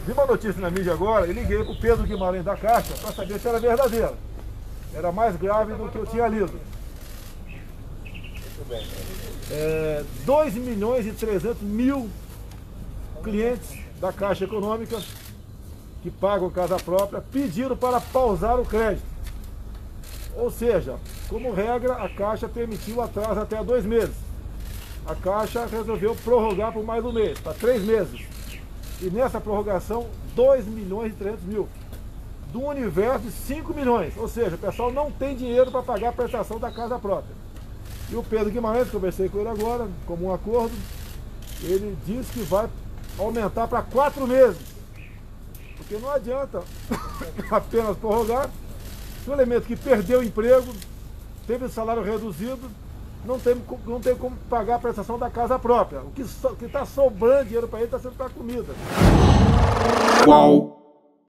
Vi uma notícia na mídia agora e liguei para o Pedro Guimarães da Caixa para saber se era verdadeira. Era mais grave do que eu tinha lido. 2.300.000 clientes da Caixa Econômica que pagam casa própria pediram para pausar o crédito. Ou seja, como regra, a Caixa permitiu o atraso até 2 meses. A Caixa resolveu prorrogar por mais um mês, para 3 meses. E nessa prorrogação, 2.300.000. Do universo de 5 milhões. Ou seja, o pessoal não tem dinheiro para pagar a prestação da casa própria. E o Pedro Guimarães, conversei com ele agora, como um acordo, ele disse que vai aumentar para 4 meses. Porque não adianta apenas prorrogar. Se o elemento que perdeu o emprego, teve o salário reduzido, não tem como pagar a prestação da casa própria. O que está sobrando dinheiro para ele está sendo para comida. Qual?